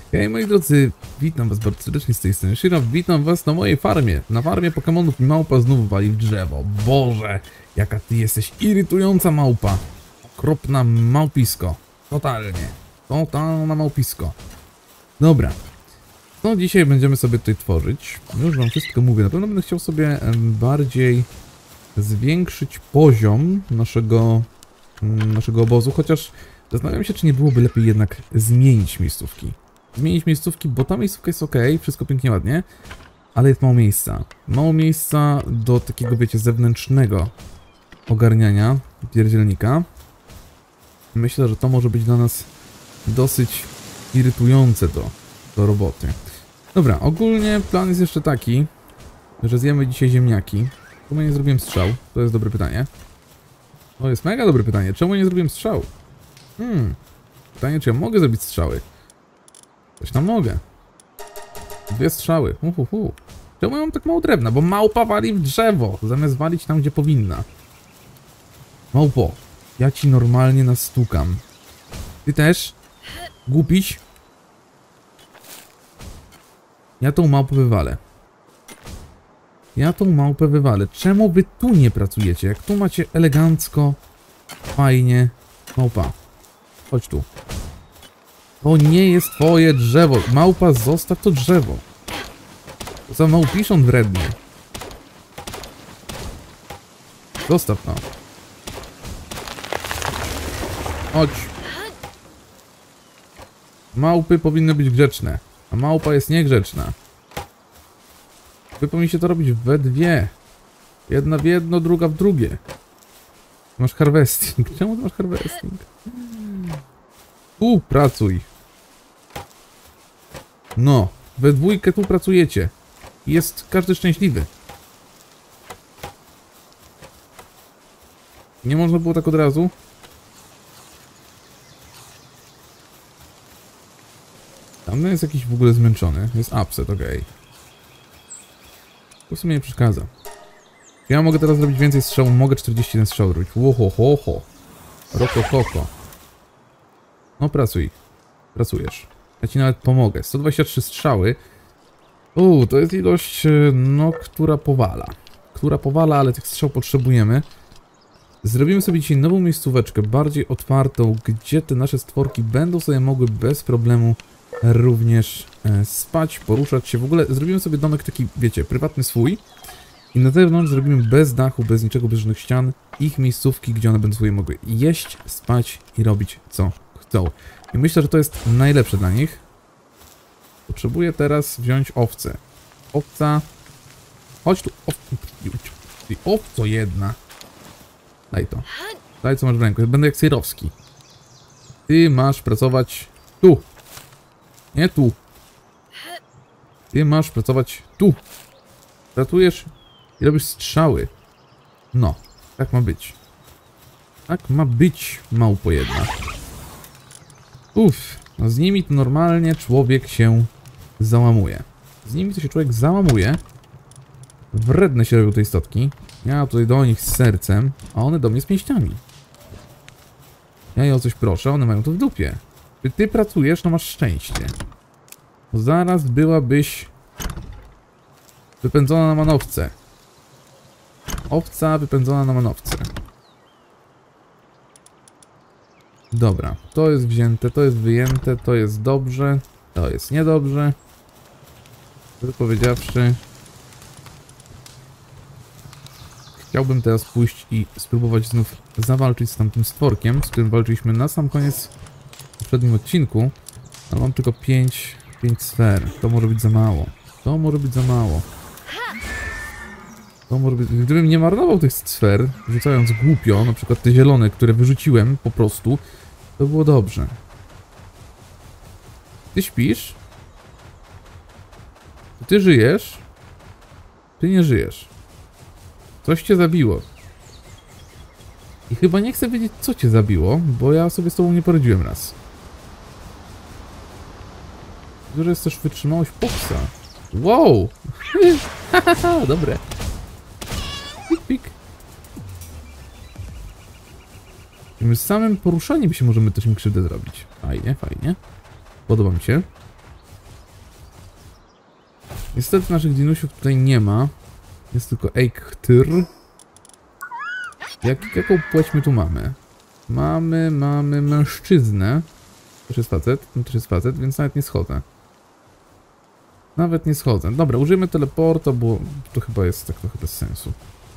Hej moi drodzy, witam was bardzo serdecznie z tej strony Shiro, witam was na mojej farmie. Na farmie Pokemonów małpa znów wali w drzewo. Boże, jaka ty jesteś irytująca małpa. Okropna małpisko. Totalnie. Totalna małpisko. Dobra. No dzisiaj będziemy sobie tutaj tworzyć. Już wam wszystko mówię. Na pewno będę chciał sobie bardziej zwiększyć poziom naszego obozu, chociaż zastanawiam się, czy nie byłoby lepiej jednak zmienić miejscówki. Zmienić miejscówki, bo ta miejscówka jest ok, wszystko pięknie, ładnie, ale jest mało miejsca. Mało miejsca do takiego, wiecie, zewnętrznego ogarniania pierdzielnika. Myślę, że to może być dla nas dosyć irytujące do roboty. Dobra, ogólnie plan jest jeszcze taki, że zjemy dzisiaj ziemniaki. Czemu nie zrobiłem strzał? To jest dobre pytanie. To jest mega dobre pytanie. Czemu nie zrobiłem strzał? Pytanie, czy ja mogę zrobić strzały? Coś tam mogę. 2 strzały. Czemu ja mam tak mało drewna? Bo małpa wali w drzewo, zamiast walić tam, gdzie powinna. Małpo, ja ci normalnie nastukam. Ty też? Głupiś? Ja tą małpę wywalę. Czemu wy tu nie pracujecie? Jak tu macie elegancko, fajnie. Małpa, chodź tu. To nie jest twoje drzewo. Małpa, zostaw to drzewo. To za małpiszon wredny. Zostaw to. Chodź. Małpy powinny być grzeczne, a małpa jest niegrzeczna. Wy powinniście to robić we dwie. Jedna w jedno, druga w drugie. Masz harvesting. Czemu ty masz harvesting? Tu pracuj. No, we dwójkę tu pracujecie. Jest każdy szczęśliwy. Nie można było tak od razu? Tam jest jakiś w ogóle zmęczony. Jest upset, okej. To w sumie nie przeszkadza. Ja mogę teraz zrobić więcej strzałów. Mogę 41 strzałów robić. Łohohoho. Rokokoko. No pracuj. Pracujesz. Ja ci nawet pomogę. 123 strzały. To jest ilość, no, która powala, ale tych strzał potrzebujemy. Zrobimy sobie dzisiaj nową miejscóweczkę, bardziej otwartą, gdzie te nasze stworki będą sobie mogły bez problemu również spać, poruszać się. W ogóle zrobimy sobie domek taki, wiecie, prywatny swój. I na zewnątrz zrobimy bez dachu, bez niczego, bez żadnych ścian, ich miejscówki, gdzie one będą sobie mogły jeść, spać i robić co chcą. I myślę, że to jest najlepsze dla nich. Potrzebuję teraz wziąć owcę. Owca. Chodź tu. Owco jedna. Daj to. Daj, co masz w ręku. Będę jak Sejrowski. Ty masz pracować tu. Nie tu. Ty masz pracować tu. Pracujesz i robisz strzały. No. Tak ma być. Tak ma być, małpo jedna. No z nimi to normalnie człowiek się załamuje. Wredne się robią te istotki. Ja tutaj do nich z sercem, a one do mnie z pięściami. Ja je o coś proszę, one mają to w dupie. Ty pracujesz, no masz szczęście. Bo zaraz byłabyś wypędzona na manowce. Owca wypędzona na manowce. Dobra, to jest wzięte, to jest wyjęte, to jest dobrze, to jest niedobrze. Powiedziawszy, chciałbym teraz pójść i spróbować znów zawalczyć z tamtym stworkiem, z którym walczyliśmy na sam koniec w poprzednim odcinku. Ale mam tylko 5 sfer. To może być za mało. Gdybym nie marnował tych sfer, rzucając głupio, na przykład te zielone, które wyrzuciłem po prostu, to było dobrze. Ty śpisz? Ty żyjesz? Ty nie żyjesz. Coś cię zabiło. I chyba nie chcę wiedzieć, co cię zabiło, bo ja sobie z tobą nie poradziłem raz. Dużo jest też wytrzymałość popsa. Wow! Hahaha, dobre. Pik, pik. Z samym poruszaniem się możemy też im krzywdę zrobić. Fajnie, fajnie. Podoba mi się. Niestety naszych dinusiów tutaj nie ma. Jest tylko Eikthyr. Jaką płeć my tu mamy? Mamy mężczyznę. Też jest facet, ten też jest facet, więc nawet nie schodzę. Nawet nie schodzę. Dobra, użyjemy teleporta, bo to chyba jest tak trochę bez sensu.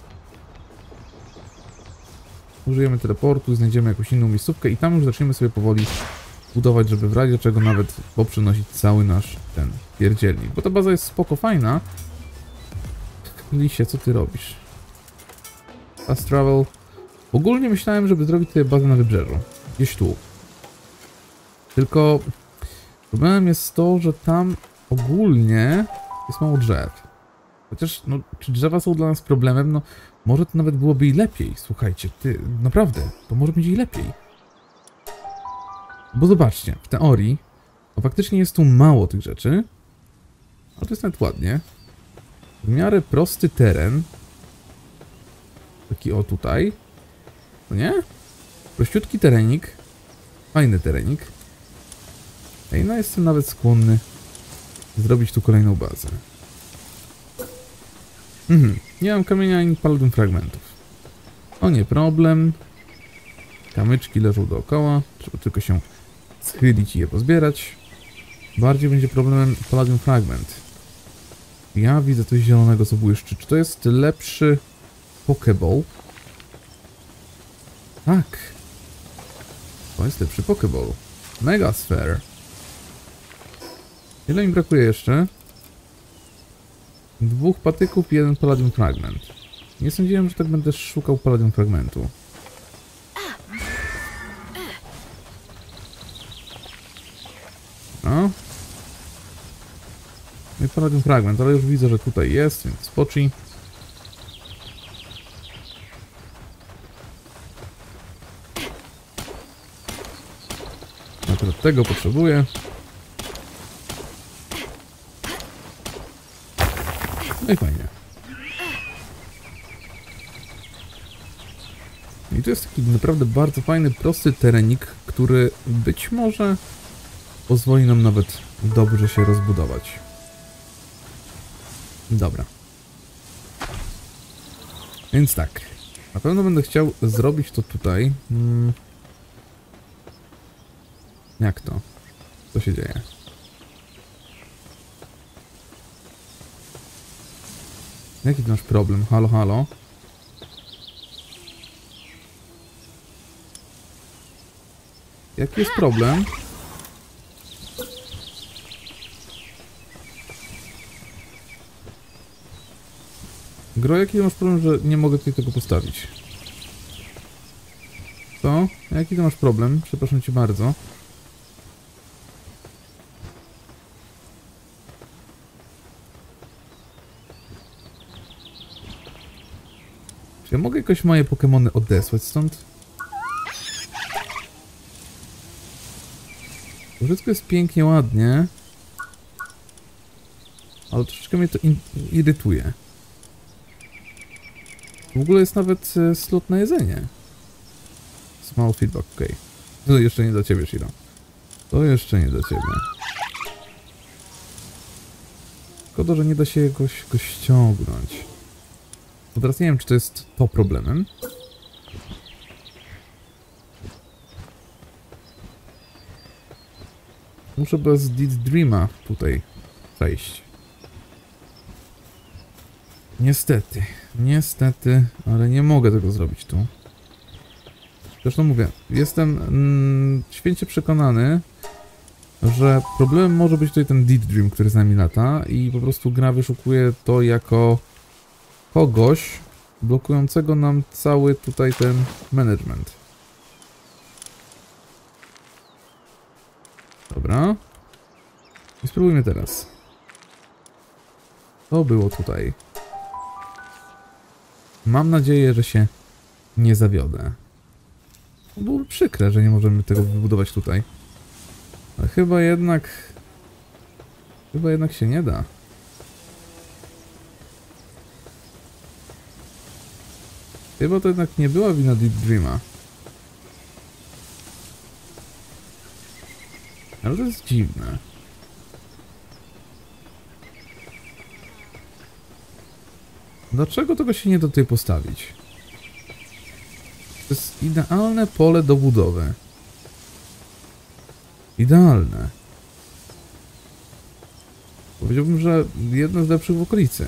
Użyjemy teleportu, znajdziemy jakąś inną miejscówkę i tam już zaczniemy sobie powoli budować, żeby w razie czego nawet poprzenosić cały nasz ten pierdzielnik. Bo ta baza jest spoko fajna. Lisie, co ty robisz? Fast travel. Ogólnie myślałem, żeby zrobić sobie bazę na wybrzeżu. Gdzieś tu. Tylko problemem jest to, że tam ogólnie jest mało drzew. Chociaż, no, czy drzewa są dla nas problemem? No, może to nawet byłoby i lepiej. Słuchajcie, naprawdę, to może być i lepiej. Bo zobaczcie, w teorii, no faktycznie jest tu mało tych rzeczy, ale to jest nawet ładnie. W miarę prosty teren. Taki o tutaj. No nie? Prościutki terenik. Fajny terenik. Ej, no jestem nawet skłonny zrobić tu kolejną bazę. Nie mam kamienia ani paladin fragmentów. O nie problem. Kamyczki leżą dookoła. Trzeba tylko się schylić i je pozbierać. Bardziej będzie problemem paladin fragment. Ja widzę coś zielonego, co błyszczy. Czy to jest lepszy Pokeball? Tak. To jest lepszy Pokeball. Mega Sphere. Ile mi brakuje jeszcze? 2 patyków i 1 paladin fragment. Nie sądziłem, że tak będę szukał paladin fragmentu. No. No i paladin fragment, ale już widzę, że tutaj jest, więc spocznij. Akurat tego potrzebuję. No i fajnie. I to jest taki naprawdę bardzo fajny, prosty terenik, który być może pozwoli nam nawet dobrze się rozbudować. Dobra. Więc tak. Na pewno będę chciał zrobić to tutaj. Jak to? Co się dzieje? Jaki ty masz problem? Halo, halo? Jaki jest problem? Gro, jaki masz problem, że nie mogę tutaj tego postawić? Co? Jaki ty masz problem? Przepraszam cię bardzo. Czy ja mogę jakoś moje Pokemony odesłać stąd? To wszystko jest pięknie, ładnie. Ale troszeczkę mnie to irytuje. W ogóle jest nawet slot na jedzenie. Small feedback, ok. To jeszcze nie dla ciebie, Shiro. To jeszcze nie dla ciebie. Szkoda, że nie da się go ściągnąć. Bo teraz nie wiem, czy to jest to problemem. Muszę bez Deed Dreama tutaj przejść. Niestety, ale nie mogę tego zrobić tu. Zresztą mówię, jestem święcie przekonany, że problemem może być tutaj ten Deed Dream, który z nami lata i po prostu gra wyszukuje to jako kogoś blokującego nam cały tutaj ten management. Dobra. I spróbujmy teraz. To było tutaj. Mam nadzieję, że się nie zawiodę. Byłoby przykre, że nie możemy tego wybudować tutaj. Ale chyba jednak się nie da. Chyba to jednak nie była wina Deep Dreama. Ale to jest dziwne. Dlaczego tego się nie da tutaj postawić? To jest idealne pole do budowy. Idealne. Powiedziałbym, że jedno z lepszych w okolicy.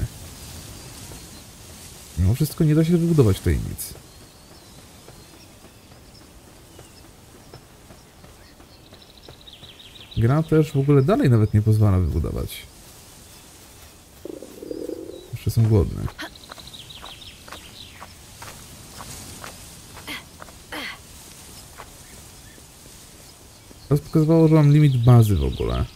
Mimo wszystko nie da się wybudować tutaj nic. Gra też w ogóle dalej nawet nie pozwala wybudować. Jeszcze są głodne. Teraz pokazywało, że mam limit bazy w ogóle.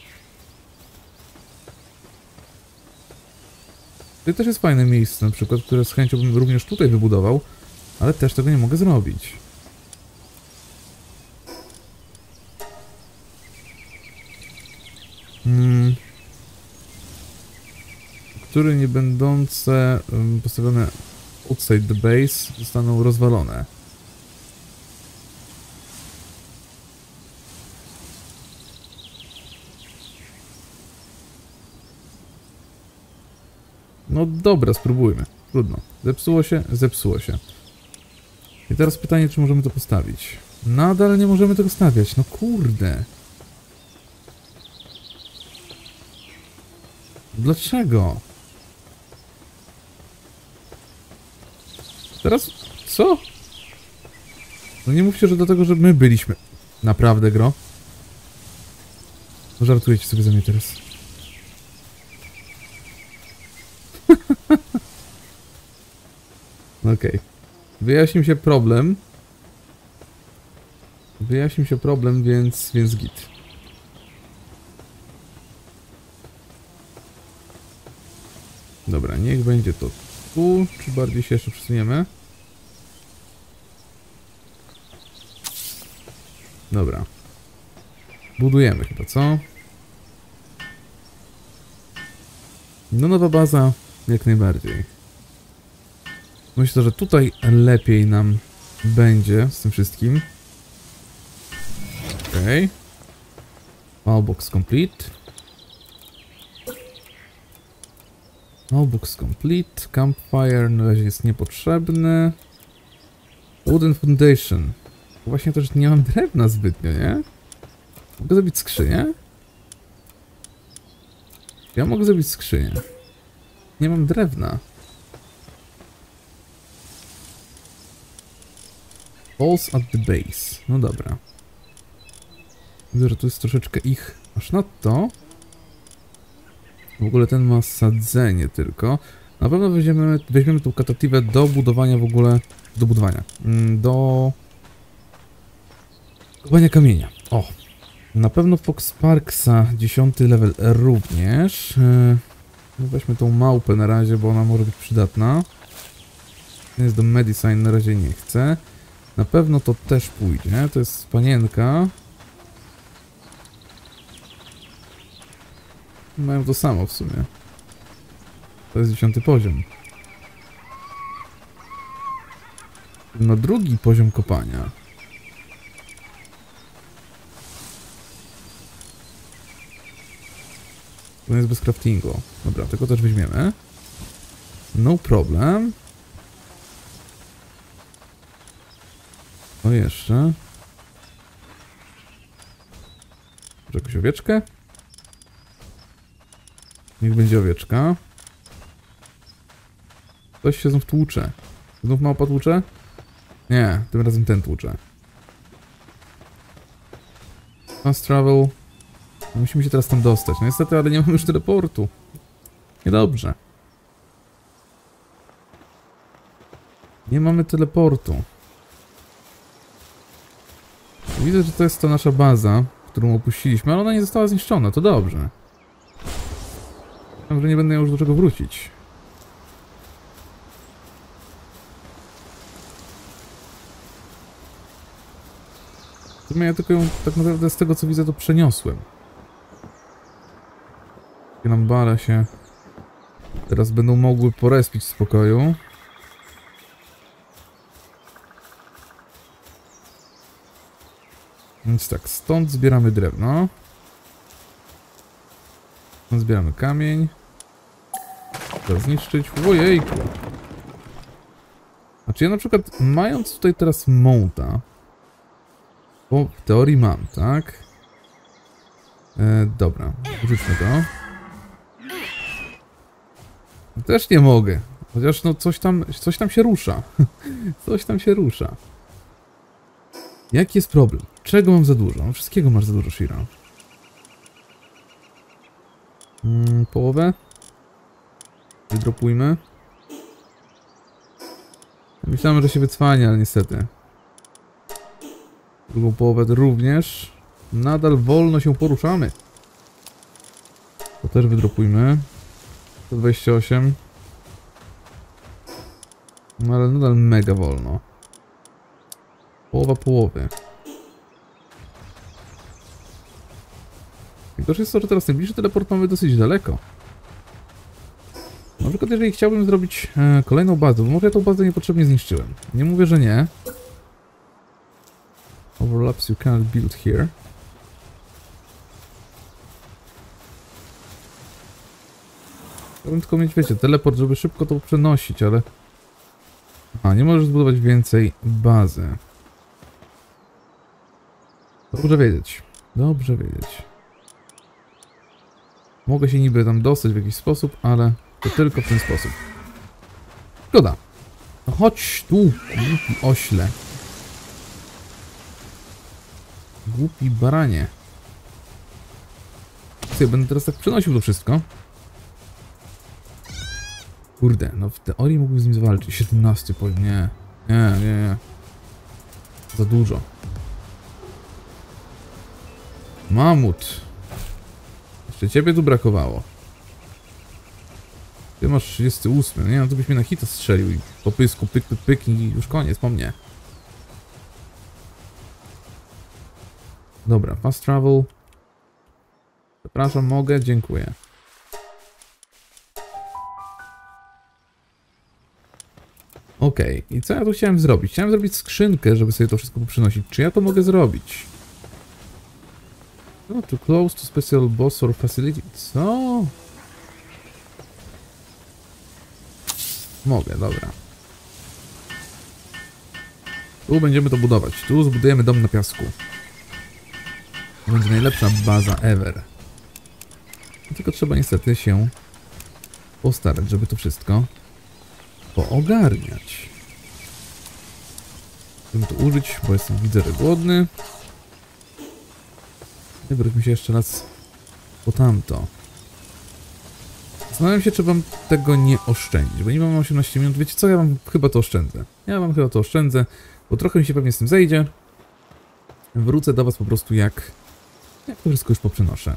To też jest fajne miejsce, na przykład, które z chęcią bym również tutaj wybudował, ale też tego nie mogę zrobić. Które nie będące postawione outside the base zostaną rozwalone. No dobra, spróbujmy. Trudno. Zepsuło się? Zepsuło się. I teraz pytanie, czy możemy to postawić. Nadal nie możemy tego stawiać. No kurde. Dlaczego? Teraz? Co? No nie mówcie, że dlatego, że my byliśmy. Naprawdę, gro? No żartujecie sobie ze mnie teraz. Okej. Wyjaśnił się problem. Wyjaśnił się problem, więc git. Dobra, niech będzie to tu. Czy bardziej się jeszcze przesuniemy? Dobra. Budujemy chyba, co? No nowa baza, jak najbardziej. Myślę, że tutaj lepiej nam będzie z tym wszystkim. Okej. Mailbox complete. Mailbox complete. Campfire na razie jest niepotrzebny. Wooden foundation. Właśnie też nie mam drewna zbytnio, nie? Mogę zrobić skrzynię? Ja mogę zrobić skrzynię. Nie mam drewna. Balls at the base. No dobra. Widzę, że tu jest troszeczkę ich aż nadto. W ogóle ten ma sadzenie tylko. Na pewno weźmiemy tą katatywę do budowania w ogóle... Do budowania. Do... kopania kamienia. O! Na pewno Fox Parksa 10 level również. No weźmy tą małpę na razie, bo ona może być przydatna. Jest do Medicine, na razie nie chcę. Na pewno to też pójdzie. To jest panienka. Mają to samo w sumie. To jest 10 poziom. No drugi poziom kopania. To jest bez craftingu. Dobra, tego też weźmiemy. No problem. O jeszcze. Może jakąś owieczkę? Niech będzie owieczka. Ktoś się znów tłucze. Znów małpa tłucze? Nie, tym razem ten tłucze. Fast travel. Musimy się teraz tam dostać. No niestety, ale nie mamy już teleportu. Niedobrze. Nie mamy teleportu. Widzę, że to jest to nasza baza, którą opuściliśmy, ale ona nie została zniszczona. To dobrze. Myślałem, że nie będę miał już do czego wrócić. W sumie ja tylko ją tak naprawdę z tego co widzę to przeniosłem. Takie nam bale się teraz będą mogły porespić w spokoju. Więc tak, stąd zbieramy drewno. Stąd zbieramy kamień. Teraz zniszczyć. Ojejku. A czy ja na przykład, mając tutaj teraz mołta, bo w teorii mam, tak? Dobra, wrzućmy to. Też nie mogę. Chociaż no coś tam się rusza. Coś tam się rusza. Jaki jest problem? Czego mam za dużo? No, wszystkiego masz za dużo, Shiro. Połowę? Wydropujmy. Myślałem, że się wycwania, ale niestety. Drugą połowę również. Nadal wolno się poruszamy. To też wydropujmy. 128. No ale nadal mega wolno. Połowa połowy. I to jest to, że teraz najbliższy teleport mamy dosyć daleko. Na przykład jeżeli chciałbym zrobić kolejną bazę, bo może ja tą bazę niepotrzebnie zniszczyłem. Nie mówię, że nie. Overlaps you cannot build here. Chciałbym tylko mieć, wiecie, teleport, żeby szybko to przenosić, ale... A, nie możesz zbudować więcej bazy. Dobrze wiedzieć. Dobrze wiedzieć. Mogę się niby tam dostać w jakiś sposób, ale to tylko w ten sposób. Szkoda. No chodź tu, głupi ośle. Głupi baranie. Słuchaj, będę teraz tak przenosił to wszystko. Kurde, no w teorii mógłbym z nim zwalczyć. 17 poziom, nie. Nie. Za dużo. Mamut. Jeszcze ciebie tu brakowało. Ty masz 38. Nie no, to byś mnie na hita strzelił i po pysku, pyk i już koniec po mnie. Dobra, fast travel. Przepraszam, mogę? Dziękuję. Okej, i co ja tu chciałem zrobić? Chciałem zrobić skrzynkę, żeby sobie to wszystko poprzynosić. Czy ja to mogę zrobić? No, to close to special boss or facility. Co? Mogę, dobra. Tu będziemy to budować. Tu zbudujemy dom na piasku. To będzie najlepsza baza ever. Tylko trzeba niestety się postarać, żeby to wszystko poogarniać. Chcę to użyć, bo jestem, widzę, że głodny. Wróćmy się jeszcze raz po tamto. Zastanawiam się, czy wam tego nie oszczędzić, bo nie mam 18 minut. Wiecie co, ja wam chyba to oszczędzę. Bo trochę mi się pewnie z tym zejdzie. Wrócę do was po prostu jak to wszystko już poprzenoszę.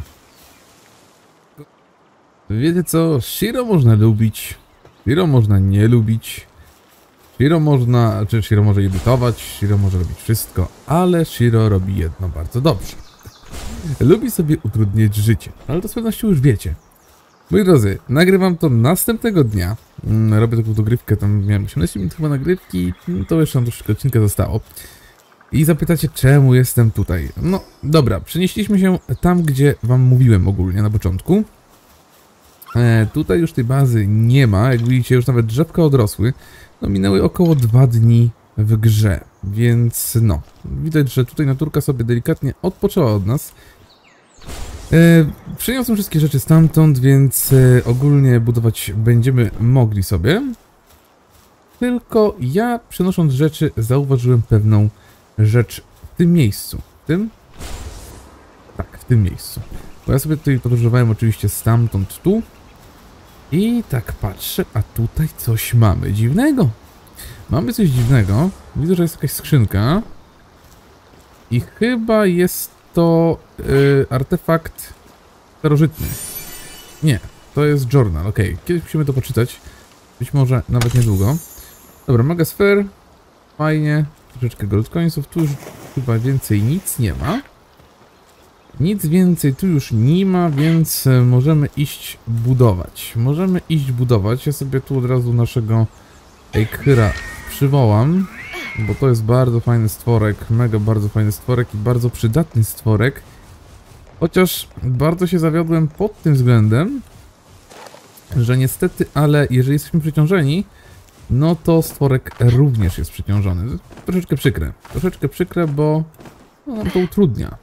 Wiecie co, Shiro można lubić, Shiro można nie lubić, Shiro może irytować, Shiro może robić wszystko, ale Shiro robi jedno bardzo dobrze. Lubi sobie utrudniać życie, ale to z pewnością już wiecie. Moi drodzy, nagrywam to następnego dnia. Robię taką dogrywkę, tam miałem 18 minut chyba nagrywki, to jeszcze nam troszeczkę odcinka zostało. I zapytacie, czemu jestem tutaj. No dobra, przenieśliśmy się tam, gdzie wam mówiłem ogólnie na początku. Tutaj już tej bazy nie ma, jak widzicie już nawet drzewka odrosły. No minęły około 2 dni w grze, więc no, widać, że tutaj naturka sobie delikatnie odpoczęła od nas. Przeniosłem wszystkie rzeczy stamtąd, więc ogólnie budować będziemy mogli sobie. Tylko ja, przenosząc rzeczy, zauważyłem pewną rzecz w tym miejscu. Tak, w tym miejscu. Bo ja sobie tutaj podróżowałem oczywiście stamtąd tu. I tak patrzę, a tutaj coś mamy dziwnego. Mamy coś dziwnego. Widzę, że jest jakaś skrzynka. I chyba jest to artefakt starożytny. Nie, to jest journal, okej. Kiedyś musimy to poczytać. Być może nawet niedługo. Dobra, Magasfer. Fajnie. Troszeczkę goldcoinsów. Tu już chyba więcej nic nie ma. Nic więcej tu już nie ma, więc możemy iść budować. Ja sobie tu od razu naszego Eikyra przywołam, bo to jest bardzo fajny stworek, mega bardzo fajny stworek i bardzo przydatny stworek. Chociaż bardzo się zawiodłem pod tym względem, że niestety, ale jeżeli jesteśmy przeciążeni, no to stworek również jest przeciążony. Troszeczkę przykre, bo no, nam to utrudnia.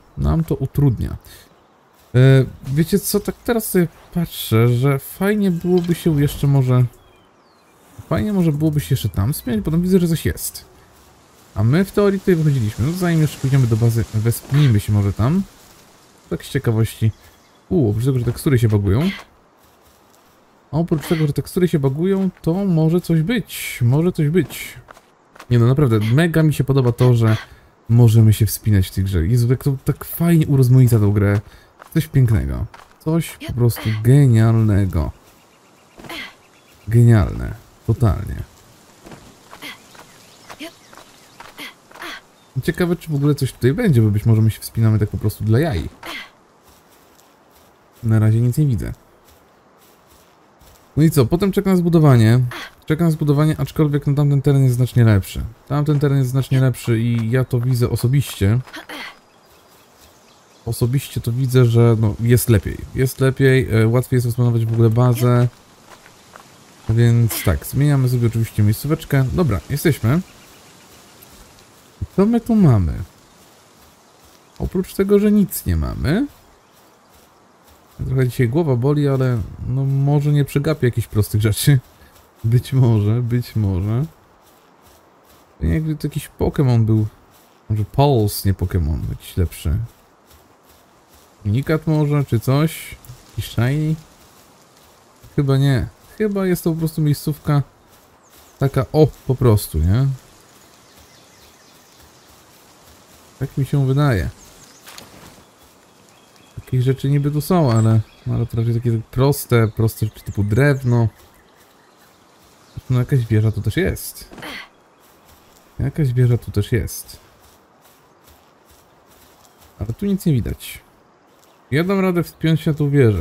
Wiecie co, tak teraz sobie patrzę, że fajnie byłoby się jeszcze może... Fajnie może byłoby się jeszcze tam spiąć, potem widzę, że coś jest. A my w teorii tutaj wychodziliśmy. No zanim jeszcze pójdziemy do bazy, wespnijmy się może tam. Tak z ciekawości. Oprócz tego, że tekstury się bagują. To może coś być. Nie no, naprawdę, mega mi się podoba to, że możemy się wspinać w tej grze. Jezu, jak to tak fajnie urozmaica tą grę. Coś pięknego. Coś po prostu genialnego. Genialne. Totalnie. Ciekawe, czy w ogóle coś tutaj będzie, bo być może my się wspinamy tak po prostu dla jaj. Na razie nic nie widzę. No i co? Potem czeka na zbudowanie. Aczkolwiek no, tamten teren jest znacznie lepszy. I ja to widzę osobiście. Osobiście to widzę, że no, jest lepiej. Łatwiej jest rozplanować w ogóle bazę. Więc tak, zmieniamy sobie oczywiście miejscóweczkę. Dobra, jesteśmy. Co my tu mamy? Oprócz tego, że nic nie mamy. Trochę dzisiaj głowa boli, ale no może nie przegapię jakichś prostych rzeczy. Być może. Jakby to jakiś Pokémon był. Może Pulse, nie Pokémon, jakiś lepszy. Unikat może, czy coś? Jakiś shiny? Chyba nie. Chyba jest to po prostu miejscówka taka po prostu, nie? Tak mi się wydaje. Takich rzeczy niby tu są, ale to raczej takie proste rzeczy typu drewno. No jakaś wieża tu też jest. Ale tu nic nie widać. Ja dam radę wspiąć się na tą wieżę.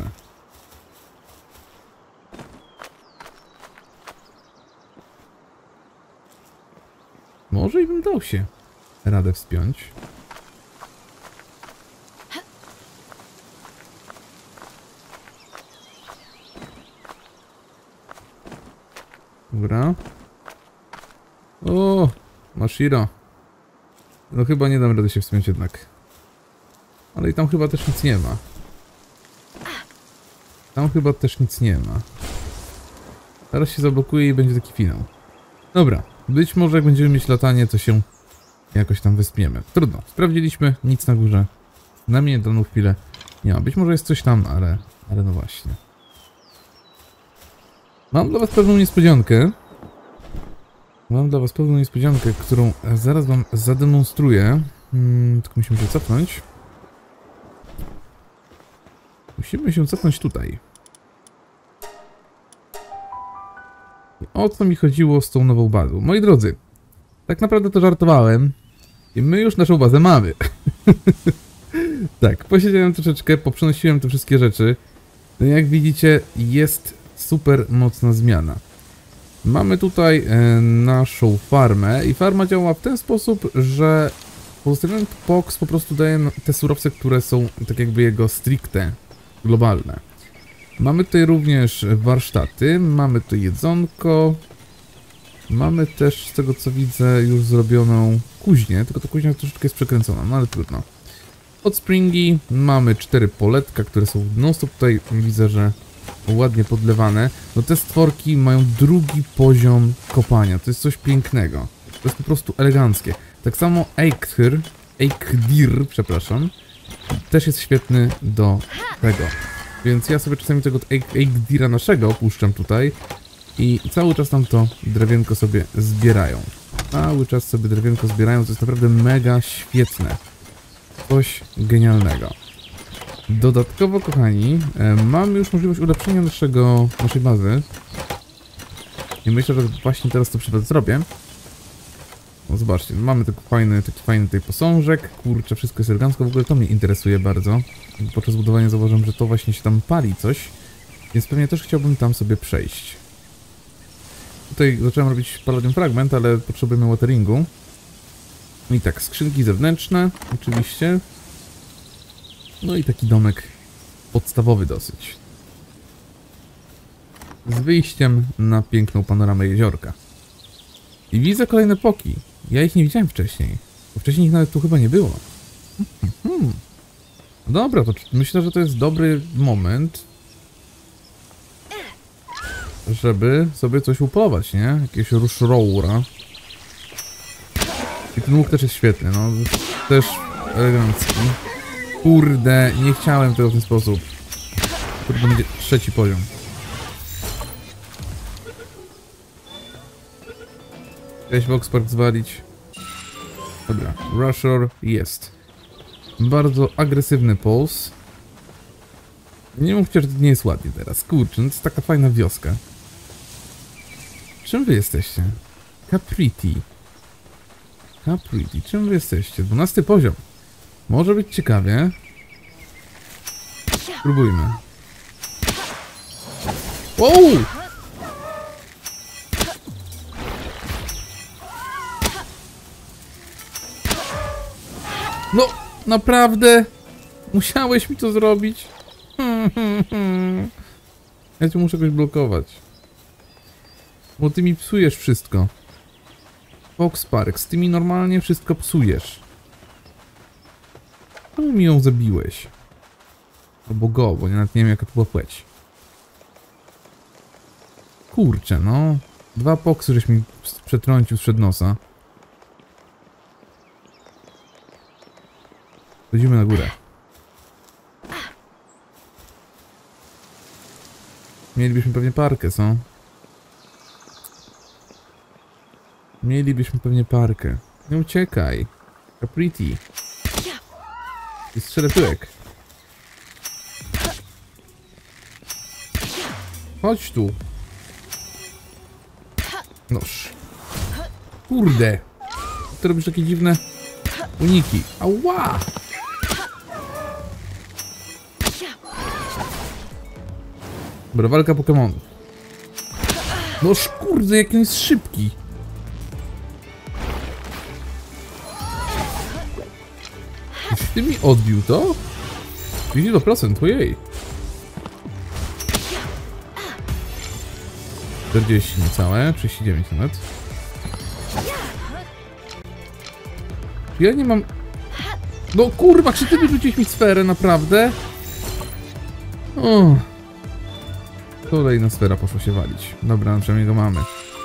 Może i bym dał się radę wspiąć. Dobra. O, Mashiro. No chyba nie dam rady się wspiąć jednak. Ale i tam chyba też nic nie ma. Teraz się zablokuje i będzie taki finał. Dobra. Być może jak będziemy mieć latanie, to się jakoś tam wyspiemy. Trudno. Sprawdziliśmy. Nic na górze. Na mnie daną chwilę nie ma. Być może jest coś tam, ale no właśnie. Mam dla was pewną niespodziankę. Którą zaraz wam zademonstruję. Tylko musimy się cofnąć. Musimy się cofnąć tutaj. I o co mi chodziło z tą nową bazą? Moi drodzy, tak naprawdę to żartowałem. I my już naszą bazę mamy. Tak, posiedziałem troszeczkę, poprzenosiłem te wszystkie rzeczy. No jak widzicie, jest super mocna zmiana. Mamy tutaj naszą farmę i farma działa w ten sposób, że pozostawiony box po prostu daje te surowce, które są tak jakby jego stricte globalne. Mamy tutaj również warsztaty, mamy tu jedzonko. Mamy też, z tego co widzę, już zrobioną kuźnię, tylko ta kuźnia troszeczkę jest przekręcona, no ale trudno. Od springi mamy 4 poletka, które są non-stop tutaj, widzę, że ładnie podlewane. No te stworki mają drugi poziom kopania, to jest coś pięknego. To jest po prostu eleganckie. Tak samo Eikdir, przepraszam, też jest świetny do tego. Więc ja sobie czasami tego Eikdira naszego opuszczam tutaj i cały czas tam to drewienko sobie zbierają. To jest naprawdę mega świetne. Coś genialnego. Dodatkowo, kochani, mamy już możliwość ulepszenia naszej bazy. I myślę, że właśnie teraz to przypadek zrobię. No zobaczcie, mamy taki fajny tutaj posążek. Kurczę, wszystko jest elegancko. W ogóle to mnie interesuje bardzo. Podczas budowania zauważyłem, że to właśnie się tam pali coś. Więc pewnie też chciałbym tam sobie przejść. Tutaj zacząłem robić Palladium Fragment, ale potrzebujemy wateringu. I tak, skrzynki zewnętrzne, oczywiście. No i taki domek podstawowy dosyć. z wyjściem na piękną panoramę jeziorka. I widzę kolejne poki. Ja ich nie widziałem wcześniej. Bo wcześniej ich nawet tu chyba nie było. Dobra, to myślę, że to jest dobry moment, żeby sobie coś upolować, nie? Jakieś rushroura. I ten łuk też jest świetny, no. Też elegancki. Kurde, nie chciałem tego w ten sposób. To będzie 3. poziom. Chciałeś Voxpark zwalić? Dobra, Rusher jest. Bardzo agresywny pulse. Nie mówcie, że to nie jest ładnie teraz. Kurczę, no to jest taka fajna wioska. Czym wy jesteście? Capriti. Capriti, czym wy jesteście? 12. poziom. Może być ciekawie. Spróbujmy. Wow! No, naprawdę? Musiałeś mi to zrobić? Ja cię muszę jakoś blokować. Bo ty mi psujesz wszystko. Voxpark, ty mi normalnie wszystko psujesz. Czemu mi ją zabiłeś? Albo go, bo nawet nie wiem jaka to była płeć. Kurczę, no. 2 poksy żeś mi przetrącił sprzed nosa. Chodzimy na górę. Mielibyśmy pewnie parkę, co? Mielibyśmy pewnie parkę. Nie uciekaj. Capriti. I strzelę tyłek. Chodź tu. Noż. Kurde. Ty robisz takie dziwne uniki. Ała! Dobra, walka Pokemonów. Noż kurde, jak on jest szybki. Jeśli ty mi odbił to? 50%, ojej. 40 niecałe, 39 nawet. Ja nie mam... No kurwa, czy ty wyrzuciłeś mi sferę, naprawdę? O. Kolejna sfera poszła się walić. Dobra, no przynajmniej go mamy.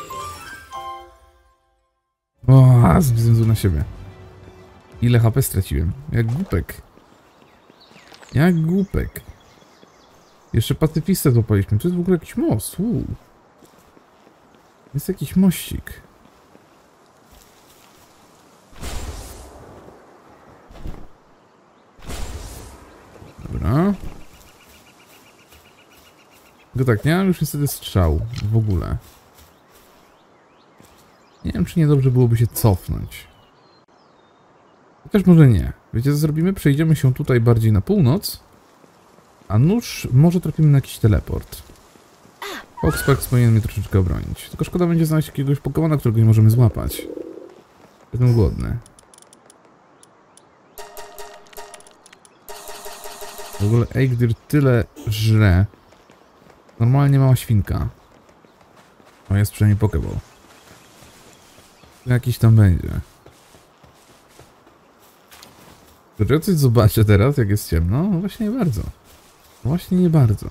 O, ze względu na siebie. Ile HP straciłem? Jak głupek. Jak głupek. Jeszcze pacyfistę złapaliśmy. To jest w ogóle jakiś most. Jest jakiś mościk. Dobra. Tylko tak, nie mam już niestety strzał. W ogóle. Nie wiem, czy niedobrze byłoby się cofnąć. Chociaż może nie. Wiecie co zrobimy? Przejdziemy się tutaj bardziej na północ. A nóż może trafimy na jakiś teleport. Voxpark powinien mnie troszeczkę obronić. Tylko szkoda będzie znaleźć jakiegoś Pokemona, którego nie możemy złapać. Jestem głodny. W ogóle Eigdir tyle żre. Normalnie mała świnka. O, jest przynajmniej Pokeball. Jakiś tam będzie. Czy ja coś zobaczę teraz, jak jest ciemno? No właśnie nie bardzo. Właśnie nie bardzo.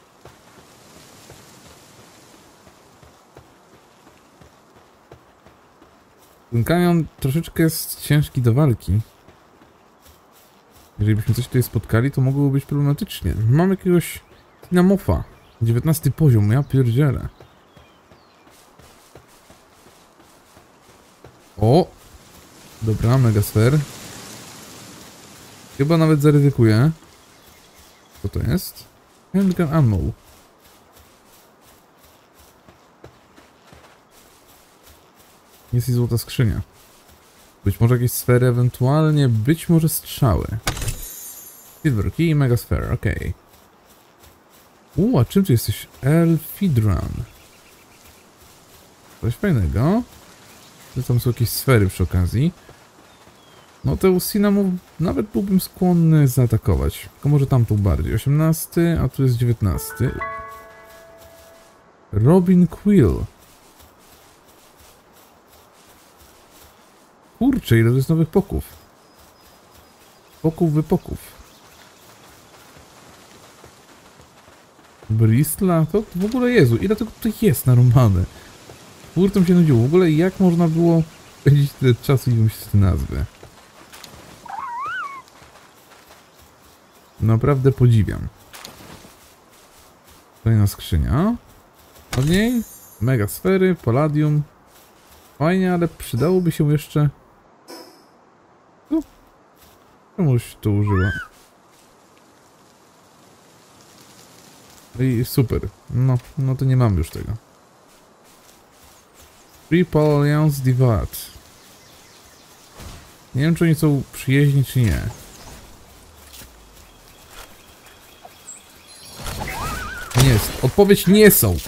Ten kanion troszeczkę jest ciężki do walki. Jeżeli byśmy coś tutaj spotkali, to mogłoby być problematycznie. Mam jakiegoś Tinamofa. 19 poziom, ja pierdzielę. O! Dobra, Megasfer. Chyba nawet zaryzykuję. Co to jest? Handgun ammo. Jest i złota skrzynia. Być może jakieś sfery, ewentualnie, być może strzały. Silver Key i Megasfer, okej. A czym tu jesteś? Elfidran. Coś fajnego. Tam są jakieś sfery przy okazji. No te Cinnamon nawet byłbym skłonny zaatakować. Tylko może tamtą bardziej. 18, a tu jest 19. Robin Quill. Kurczę, ile to jest nowych poków. Poków wypoków. Bristla? To w ogóle Jezu, ile tego tutaj jest narąbane. Kurczę się nudziło. W ogóle jak można było spędzić tyle czasu i wymyślić te nazwy. Naprawdę podziwiam. Kolejna skrzynia. A w niej mega sfery, palladium. Fajnie, ale przydałoby się jeszcze... No, czemuś to użyła. I super. No to nie mam już tego. Free Alliance Divide. Nie wiem, czy oni są przyjaźni, czy nie. Nie jest. Odpowiedź nie są.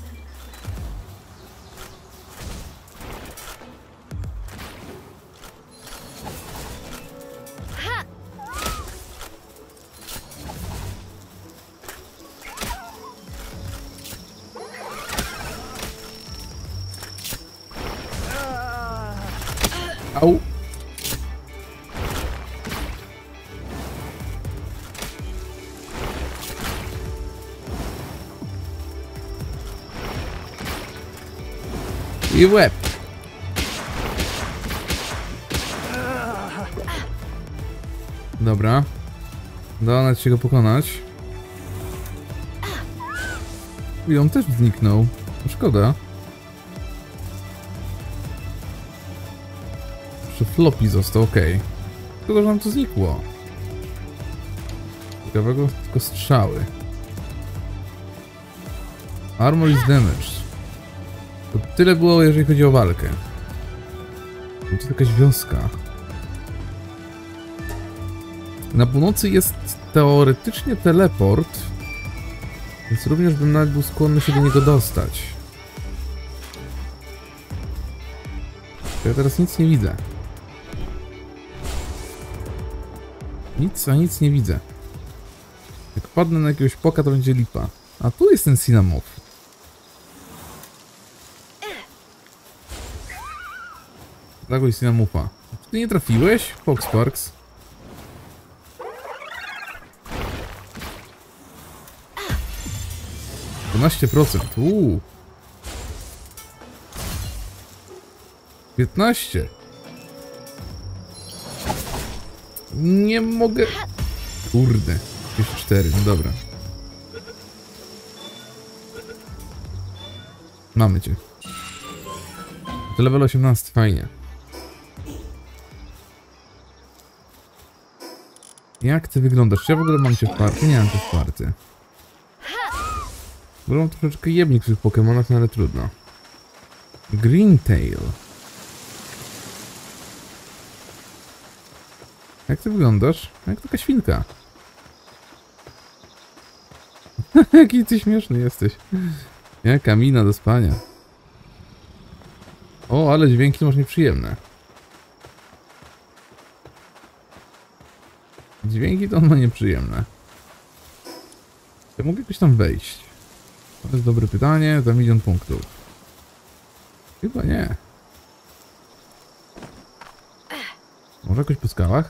Au. I łeb. Dobra. Dać się go pokonać. I on też zniknął. Szkoda. Jeszcze floppy został, ok. Szkoda, że nam to znikło. Ciekawego, tylko strzały. Armor is damaged. To tyle było, jeżeli chodzi o walkę. To jest jakaś wioska. Na północy jest teoretycznie teleport, więc również bym nawet był skłonny się do niego dostać. Ja teraz nic nie widzę. Nic nie widzę. Jak padnę na jakiegoś poka, to będzie lipa. A tu jest ten Cinnamorough. Zagoń Cinnamougha. Czy ty nie trafiłeś? Fox Sparks. %. 15. Nie mogę. Kurde. 4, no dobra. Mamy cię. To level 18, fajnie. Jak ty wyglądasz? Czy ja w ogóle mam cię w party? Nie mam cię w party. W ogóle mam troszeczkę jebnik w tych Pokemonach, no ale trudno. Greentail. Jak ty wyglądasz? Jak taka świnka. Jaki ty śmieszny jesteś. Jaka mina do spania. O, ale dźwięki masz nieprzyjemne. Dźwięki to on ma nieprzyjemne. Ja mogę jakoś tam wejść? To jest dobre pytanie, za 1 000 000 punktów. Chyba nie. Może jakoś po skałach?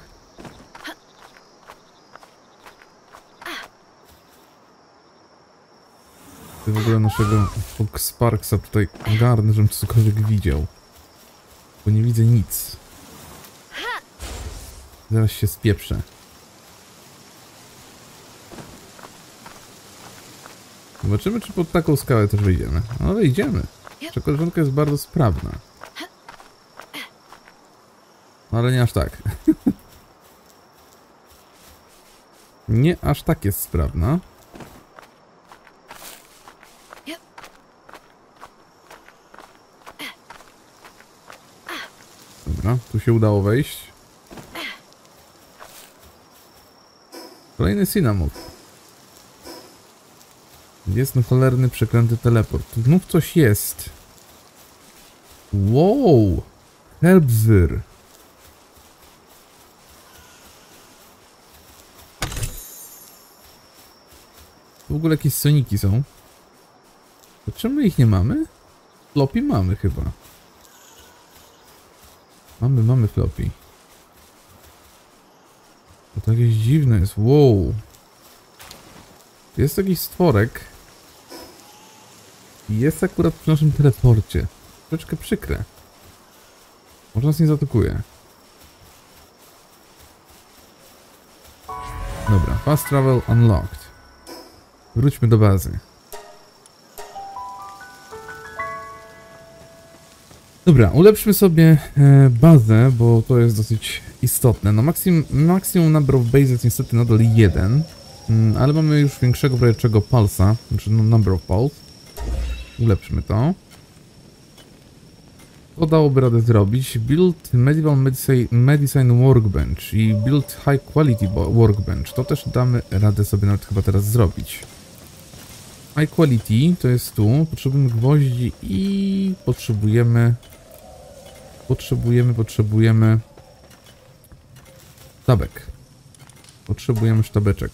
Ty w ogóle naszego Fox Sparksa tutaj ogarnę, żebym cokolwiek widział. Bo nie widzę nic. Zaraz się spieprzę. Zobaczymy, czy pod taką skałę też wejdziemy. No wejdziemy. Nasza koleżanka jest bardzo sprawna. No ale nie aż tak. Nie aż tak jest sprawna. Dobra, tu się udało wejść. Kolejny Cinnamorough. Jest no cholerny, przeklęty teleport. Tu znów coś jest. Wow! Helbzir. W ogóle jakieś soniki są. To czemu ich nie mamy? Floppy mamy chyba. Mamy floppy. To jakieś dziwne jest. Wow. Jest jakiś stworek. I jest akurat przy naszym teleporcie. Troszeczkę przykre. Może nas nie zaatakuje. Dobra, fast travel unlocked. Wróćmy do bazy. Dobra, ulepszmy sobie bazę, bo to jest dosyć istotne. No maksimum number of bases niestety nadal 1. Ale mamy już większego prawie czego pulsa, znaczy no, number of pulse. Ulepszmy to. To dałoby radę zrobić. Build medieval medicine workbench i build high quality workbench. To też damy radę sobie nawet chyba teraz zrobić. High quality to jest tu. Potrzebujemy gwoździ i potrzebujemy sztabek. Potrzebujemy sztabeczek.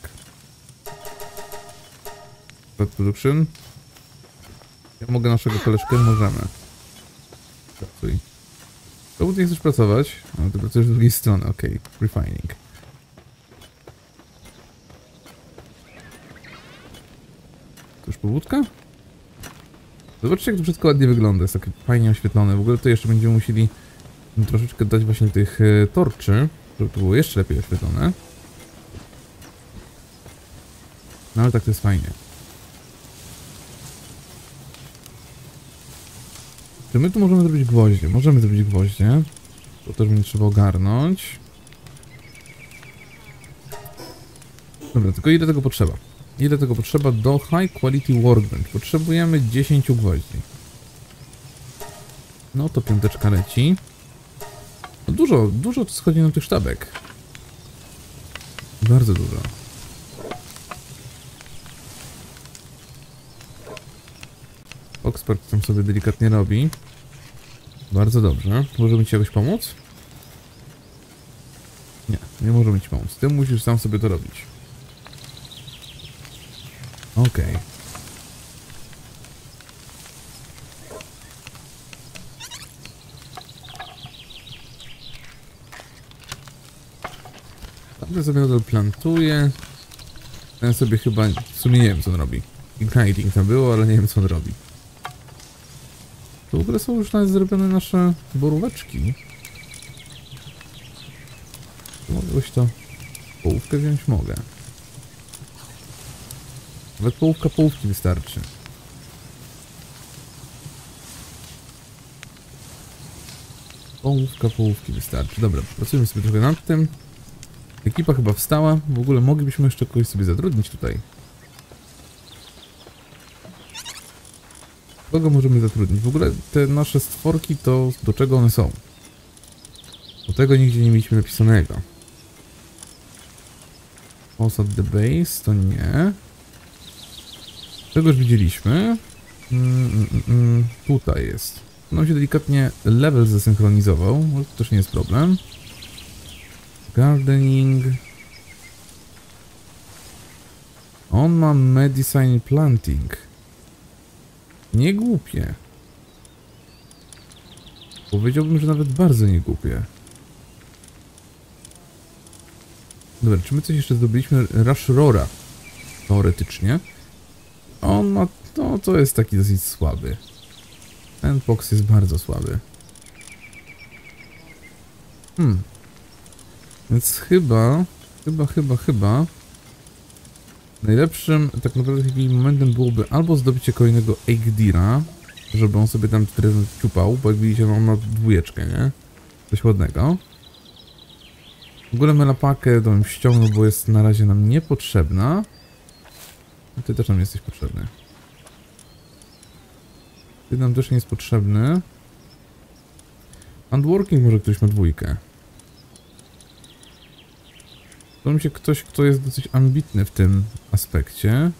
Production. Ja mogę naszego koleżkę? Możemy. Pracuj. Czemu ty nie chcesz pracować? No, ty pracujesz z drugiej strony, okej. Refining. To już powódka? Zobaczcie, jak to wszystko ładnie wygląda. Jest takie fajnie oświetlone. W ogóle to jeszcze będziemy musieli troszeczkę dać właśnie tych torczy, żeby to było jeszcze lepiej oświetlone. No ale tak to jest fajnie. Czy my tu możemy zrobić gwoździe? Możemy zrobić gwoździe. To też będzie trzeba ogarnąć. Dobra, tylko ile tego potrzeba? Ile tego potrzeba do high quality workbench? Potrzebujemy 10 gwoździ. No to piąteczka leci. No dużo to schodzi na tych sztabek. Bardzo dużo. Oxford tam sobie delikatnie robi. Bardzo dobrze. Możemy ci jakoś pomóc? Nie możemy ci pomóc. Ty musisz sam sobie to robić. Okej. Tamten sobie nadal plantuje. Ten sobie chyba... W sumie nie wiem co on robi. Igniting tam było, ale nie wiem co on robi. To w ogóle są już nawet zrobione nasze boróweczki. Mogłeś to... Połówkę wziąć? Mogę. Nawet połówka połówki wystarczy. Połówka połówki wystarczy. Dobra, pracujemy sobie trochę nad tym. Ekipa chyba wstała. W ogóle moglibyśmy jeszcze kogoś sobie zatrudnić tutaj. Kogo możemy zatrudnić? W ogóle te nasze stworki to do czego one są? Do tego nigdzie nie mieliśmy napisanego. Post at the base to nie. Tego już widzieliśmy. Tutaj jest. Nam się delikatnie level zesynchronizował. To też nie jest problem. Gardening. On ma medicine planting. Nie głupie. Powiedziałbym, że nawet bardzo nie głupie. Dobra, czy my coś jeszcze zdobyliśmy? Rush Rora. Teoretycznie. On ma... No, to jest taki dosyć słaby. Ten Pox jest bardzo słaby. Więc chyba... Najlepszym tak naprawdę takim momentem byłoby albo zdobycie kolejnego Eigdira, żeby on sobie tam drewno ciupał, bo jak widzicie, no on ma dwójeczkę, nie? Coś ładnego. W ogóle melapakę to bym ściągnął, bo jest na razie nam niepotrzebna. I ty też nam jesteś potrzebny. Ty nam też nie jest potrzebny. Handworking może ktoś ma dwójkę. To mi się ktoś, kto jest dosyć ambitny w tym aspekcie.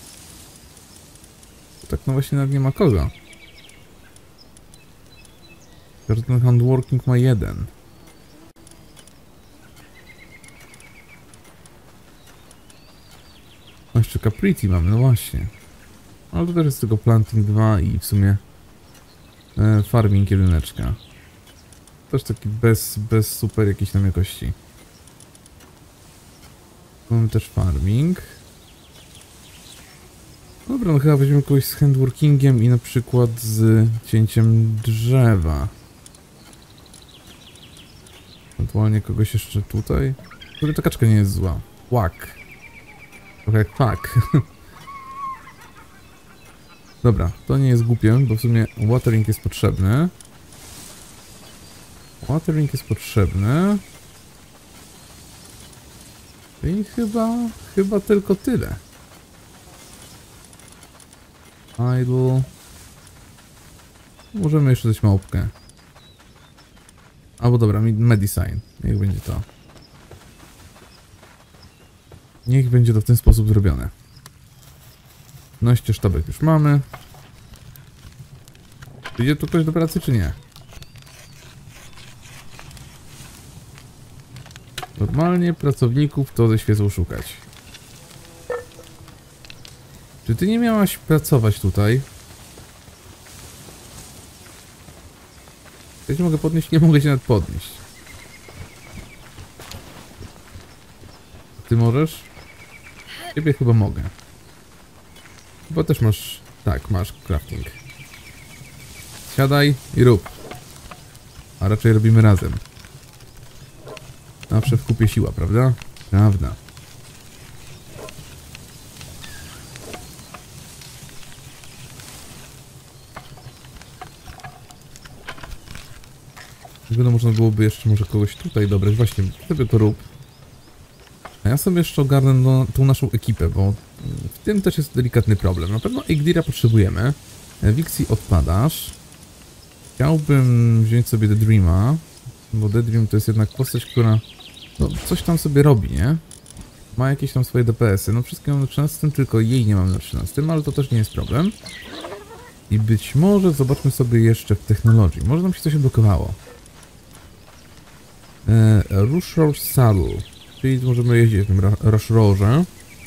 Tak no właśnie nawet nie ma kogo. Każdy handworking ma 1. A jeszcze Capriti mamy, no właśnie. Ale to też jest tylko planting 2 i w sumie farming jedyneczka. Też taki bez super jakiejś tam jakości. Mamy też farming. Dobra, no chyba weźmiemy kogoś z handworkingiem i na przykład z cięciem drzewa. Ewentualnie kogoś jeszcze tutaj. Który ta kaczka nie jest zła. Łak. Trochę jak pak. Dobra, to nie jest głupie, bo w sumie watering jest potrzebny. Watering jest potrzebny. I chyba tylko tyle. Idle. Możemy jeszcze dać małpkę. Albo dobra, medicine. Niech będzie to. Niech będzie to w ten sposób zrobione. 15 sztabek już mamy. Idzie tu ktoś do pracy, czy nie? Normalnie pracowników to ze świecą szukać. Czy ty nie miałaś pracować tutaj? Ja cię mogę podnieść? Nie mogę cię nawet podnieść. Ty możesz? Ciebie chyba mogę. Bo też masz... Tak, masz crafting. Siadaj i rób. A raczej robimy razem. Zawsze w kupie siła, prawda? Prawda. Gdyby można byłoby jeszcze może kogoś tutaj dobrać. Właśnie, sobie to rób. A ja sobie jeszcze ogarnę tą naszą ekipę, bo w tym też jest delikatny problem. Na pewno Igdira potrzebujemy. Wixie odpadasz. Chciałbym wziąć sobie The Dreama, bo The Dream to jest jednak postać, która no, coś tam sobie robi, nie? Ma jakieś tam swoje DPS-y. No wszystkie mam na 13, tylko jej nie mam na 13, ale to też nie jest problem. I być może zobaczmy sobie jeszcze w technologii. Może nam się coś odblokowało. Rush Roar Saddle. Czyli możemy jeździć w tym Rush Roarze.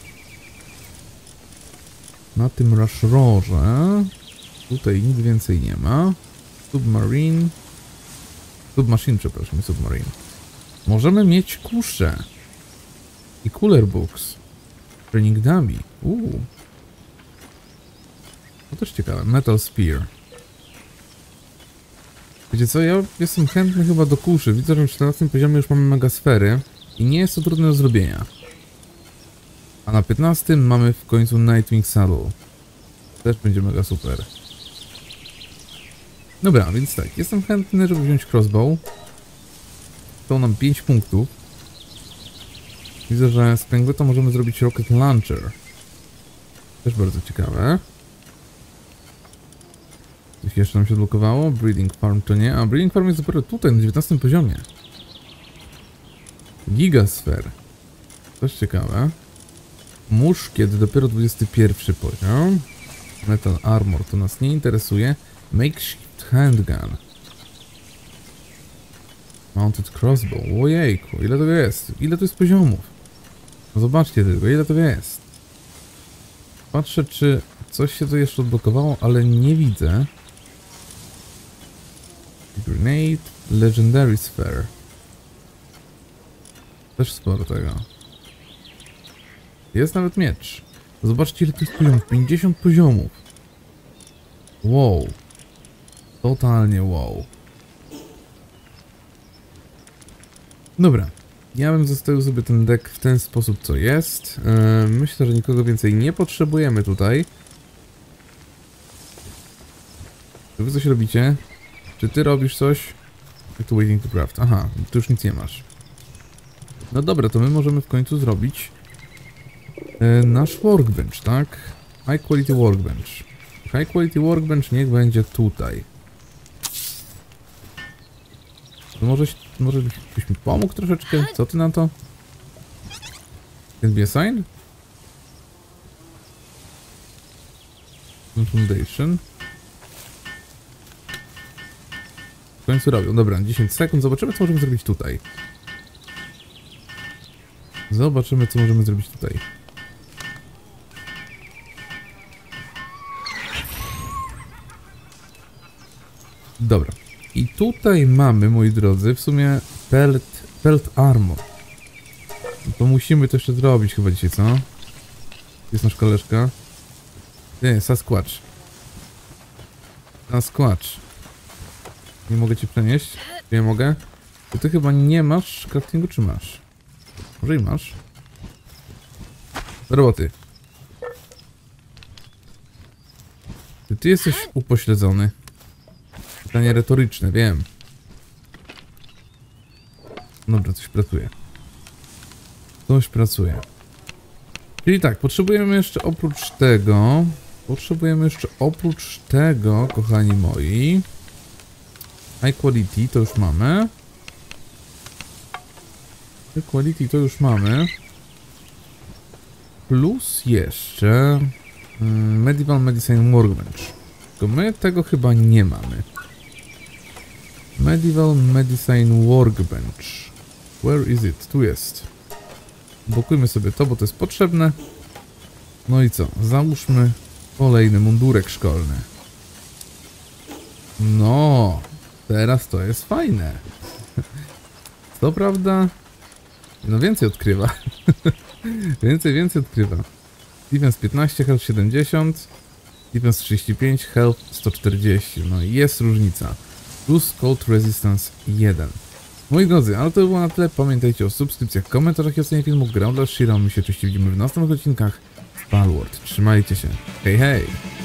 Na tym Rush Roarze tutaj nic więcej nie ma. Submarine. Submachine, przepraszam, Submarine. Możemy mieć kusze. I Cooler Books. Training Dummy. To też ciekawe. Metal Spear. Wiecie co, ja jestem chętny chyba do kuszy. Widzę, że na 14 poziomie już mamy megasfery. I nie jest to trudne do zrobienia. A na 15 mamy w końcu Nightwing Saddle. Też będzie mega super. Dobra, więc tak, jestem chętny, żeby wziąć crossbow. To nam 5 punktów. Widzę, że z Pęgweta możemy zrobić rocket launcher. Też bardzo ciekawe. Coś jeszcze nam się odblokowało? Breeding farm to nie. A breeding farm jest dopiero tutaj, na 19 poziomie. Gigasphere. Też ciekawe. Muszkiet dopiero 21 poziom. Metal armor to nas nie interesuje. Makeshift handgun. Mounted crossbow. Ojejku, ile tego jest? Ile to jest poziomów? No zobaczcie tylko, ile tego jest. Patrzę, czy coś się tu jeszcze odblokowało, ale nie widzę. Grenade. Legendary sphere. Też sporo tego. Jest nawet miecz. Zobaczcie, ile tu jest poziomów. 50 poziomów. Wow. Totalnie wow. Dobra. Ja bym zostawił sobie ten deck w ten sposób, co jest. Myślę, że nikogo więcej nie potrzebujemy tutaj. Czy wy coś robicie? Czy ty robisz coś? Jak to waiting to craft? Aha, tu już nic nie masz. No dobra, to my możemy w końcu zrobić nasz workbench, tak? High quality workbench. High quality workbench niech będzie tutaj. To może byś mi pomógł troszeczkę? Co ty na to? Can be assigned? Foundation. W końcu robią. Dobra, 10 sekund. Zobaczymy, co możemy zrobić tutaj. Zobaczymy, co możemy zrobić tutaj. Dobra. I tutaj mamy, moi drodzy, w sumie pelt armor. No to musimy to jeszcze zrobić chyba dzisiaj, co? Jest nasz koleżka. Nie, Sasquatch. Sasquatch. Nie mogę cię przenieść? Nie mogę? Bo ty chyba nie masz craftingu, czy masz? Może i masz. Do roboty. Ty jesteś upośledzony. Pytanie retoryczne, wiem. Dobra, coś pracuje. Coś pracuje. Czyli tak, potrzebujemy jeszcze oprócz tego... kochani moi... High quality to już mamy. High quality to już mamy. Plus jeszcze... Medieval Medicine Workbench. Tylko my tego chyba nie mamy. Medieval Medicine Workbench. Where is it? Tu jest. Blokujmy sobie to, bo to jest potrzebne. No i co? Załóżmy kolejny mundurek szkolny. No, teraz to jest fajne. Co prawda? No więcej odkrywa. Więcej odkrywa. Defense 15, health 70. Defense 35, health 140. No i jest różnica. Plus cold resistance 1. Moi drodzy, ale to było na tyle. Pamiętajcie o subskrypcjach, komentarzach i ocenie filmu. Grał dla Shira. My się oczywiście widzimy w następnych odcinkach z Palworld. Trzymajcie się. Hej, hej!